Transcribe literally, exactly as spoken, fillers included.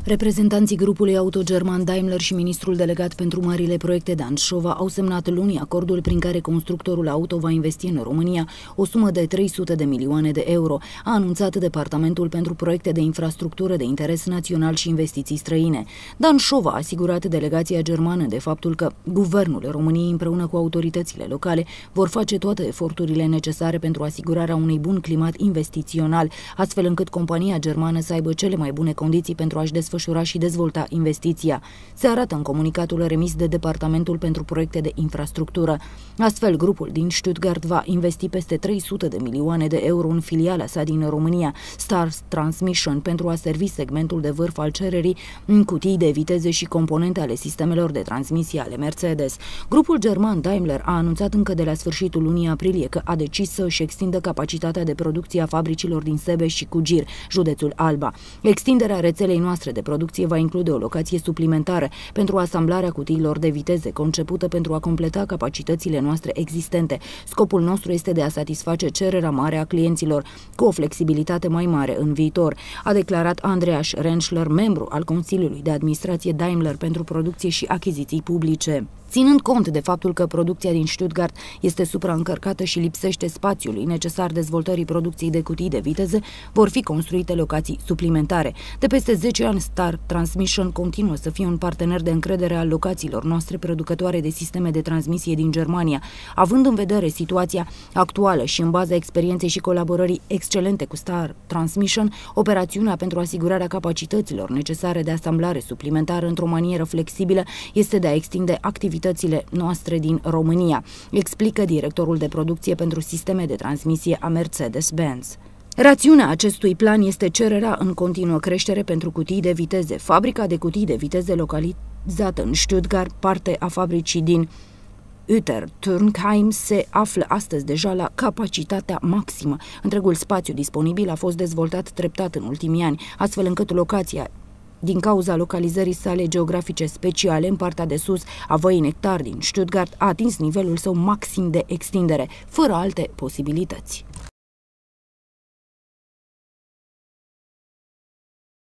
Reprezentanții grupului auto german Daimler și ministrul delegat pentru marile proiecte Dan Șova au semnat luni acordul prin care constructorul auto va investi în România o sumă de trei sute de milioane de euro, a anunțat Departamentul pentru Proiecte de Infrastructură de Interes Național și Investiții Străine. Dan Șova a asigurat delegația germană de faptul că guvernul României împreună cu autoritățile locale vor face toate eforturile necesare pentru asigurarea unui bun climat investițional, astfel încât compania germană să aibă cele mai bune condiții pentru a-și desfășura și dezvolta investiția. Se arată în comunicatul remis de Departamentul pentru Proiecte de Infrastructură. Astfel, grupul din Stuttgart va investi peste trei sute de milioane de euro în filiala sa din România, Stars Transmission, pentru a servi segmentul de vârf al cererii în cutii de viteze și componente ale sistemelor de transmisie ale Mercedes. Grupul german Daimler a anunțat încă de la sfârșitul lunii aprilie că a decis să își extindă capacitatea de producție a fabricilor din Sebeș și Cugir, județul Alba. Extinderea rețelei noastre de producție va include o locație suplimentară pentru asamblarea cutiilor de viteze, concepută pentru a completa capacitățile noastre existente. Scopul nostru este de a satisface cererea mare a clienților, cu o flexibilitate mai mare în viitor, a declarat Andreas Rentschler, membru al Consiliului de Administrație Daimler pentru Producție și Achiziții Publice. Ținând cont de faptul că producția din Stuttgart este supraîncărcată și lipsește spațiului necesar dezvoltării producției de cutii de viteze, vor fi construite locații suplimentare. De peste zece ani, Star Transmission continuă să fie un partener de încredere al locațiilor noastre producătoare de sisteme de transmisie din Germania. Având în vedere situația actuală și în baza experienței și colaborării excelente cu Star Transmission, operațiunea pentru asigurarea capacităților necesare de asamblare suplimentară într-o manieră flexibilă este de a extinde activitățile noastre din România, explică directorul de producție pentru sisteme de transmisie a Mercedes-Benz. Rațiunea acestui plan este cererea în continuă creștere pentru cutii de viteze. Fabrica de cutii de viteze localizată în Stuttgart, parte a fabricii din Uetertürkheim, se află astăzi deja la capacitatea maximă. Întregul spațiu disponibil a fost dezvoltat treptat în ultimii ani, astfel încât locația, din cauza localizării sale geografice speciale în partea de sus a văii Nectar din Stuttgart, a atins nivelul său maxim de extindere, fără alte posibilități.